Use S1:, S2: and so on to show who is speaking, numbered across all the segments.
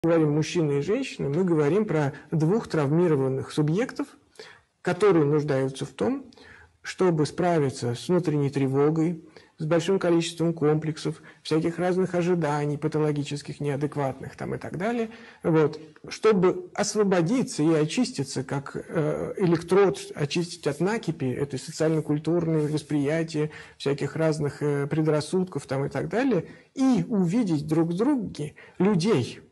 S1: Говорим мужчина и женщина, мы говорим про двух травмированных субъектов, которые нуждаются в том, чтобы справиться с внутренней тревогой, с большим количеством комплексов, всяких разных ожиданий, патологических, неадекватных там и так далее, вот, чтобы освободиться и очиститься, как электрод, очистить от накипи, это социально-культурное восприятие всяких разных предрассудков там и так далее, и увидеть друг в друге людей,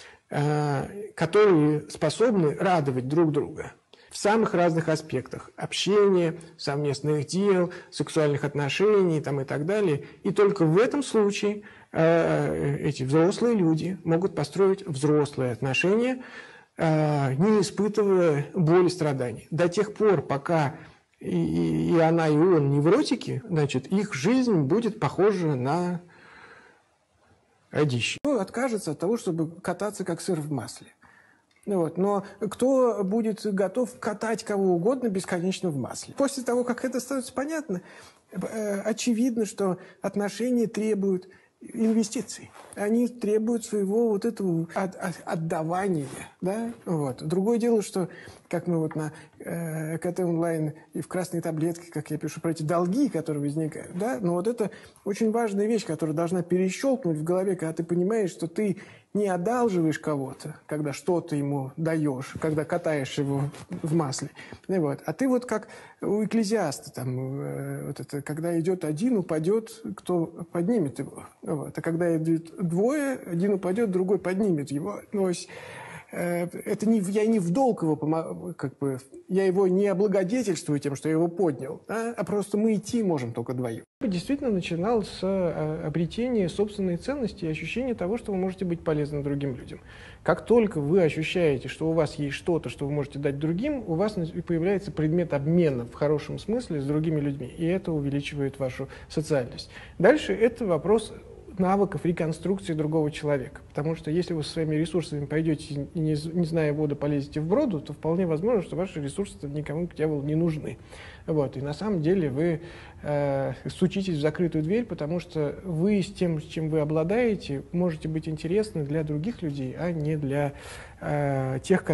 S1: которые способны радовать друг друга в самых разных аспектах общения, совместных дел, сексуальных отношений там, и так далее. И только в этом случае эти взрослые люди могут построить взрослые отношения, не испытывая боли и страданий. До тех пор, пока и она, и он невротики, значит, их жизнь будет похожа на одище. Кто откажется от того, чтобы кататься как сыр в масле? Вот. Но кто будет готов катать кого угодно бесконечно в масле? После того, как это становится понятно, очевидно, что отношения требуют инвестиций. Они требуют своего вот этого отдавания. Да? Вот. Другое дело, что, как мы вот на КТ онлайн и в красной таблетке, как я пишу про эти долги, которые возникают, да? Но вот это очень важная вещь, которая должна перещелкнуть в голове, когда ты понимаешь, что ты не одалживаешь кого-то, когда что-то ему даешь, когда катаешь его в масле. Вот. А ты вот как у Экклезиаста, там, вот это, когда идет один, упадет, кто поднимет его. Вот. А когда идет двое, один упадет, другой поднимет его. Ну, это не, я не в долг его помогу, как бы, я его не облагодетельствую тем, что я его поднял, а просто мы идти можем только вдвоем. Я действительно начинал с обретения собственной ценности и ощущения того, что вы можете быть полезны другим людям. Как только вы ощущаете, что у вас есть что-то, что вы можете дать другим, у вас появляется предмет обмена в хорошем смысле с другими людьми, и это увеличивает вашу социальность. Дальше это вопрос навыков реконструкции другого человека. Потому что если вы со своими ресурсами пойдете и, не зная воду, полезете в броду, то вполне возможно, что ваши ресурсы никому к дьяволу не нужны. Вот. И на самом деле вы стучитесь в закрытую дверь, потому что вы с тем, с чем вы обладаете, можете быть интересны для других людей, а не для тех,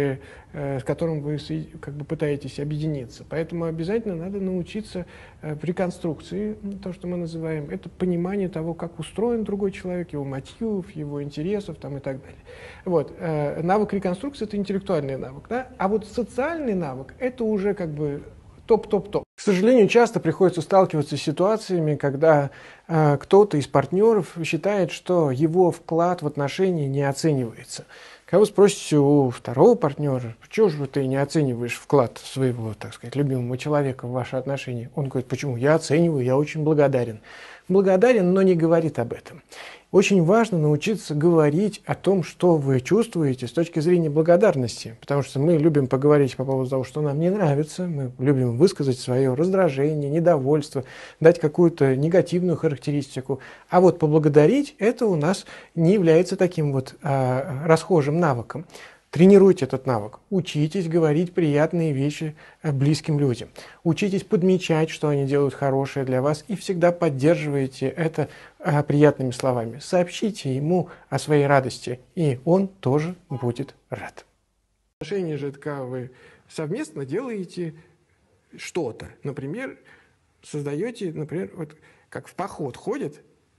S1: с которыми вы как бы пытаетесь объединиться. Поэтому обязательно надо научиться реконструкции, то, что мы называем, это понимание того, как устроен другой человек, его мотивов, его интересов там, и так далее. Вот. Навык реконструкции – это интеллектуальный навык, да? А вот социальный навык – это уже как бы топ-топ-топ. К сожалению, часто приходится сталкиваться с ситуациями, когда кто-то из партнеров считает, что его вклад в отношения не оценивается. Когда вы спросите у второго партнера, почему же ты не оцениваешь вклад своего, так сказать, любимого человека в ваши отношения? Он говорит, почему? Я оцениваю, я очень благодарен. Благодарен, но не говорит об этом. Очень важно научиться говорить о том, что вы чувствуете с точки зрения благодарности, потому что мы любим поговорить по поводу того, что нам не нравится, мы любим высказать свое раздражение, недовольство, дать какую-то негативную характеристику, а вот поблагодарить это у нас не является таким вот расхожим навыком. Тренируйте этот навык, учитесь говорить приятные вещи близким людям, учитесь подмечать, что они делают хорошее для вас, и всегда поддерживайте это приятными словами. Сообщите ему о своей радости, и он тоже будет рад. Отношения же, когда вы совместно делаете что-то, например, создаете, например, вот как в поход ходят,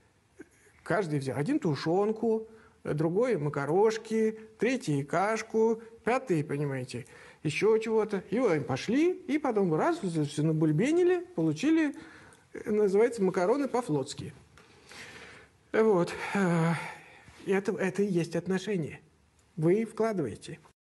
S1: каждый взял один тушенку, другой макарошки, третий кашку, пятый, понимаете, еще чего-то. И вот они пошли, и потом раз, все набульбенили, получили, называется, макароны по-флотски. Вот. Это и есть отношения. Вы вкладываете.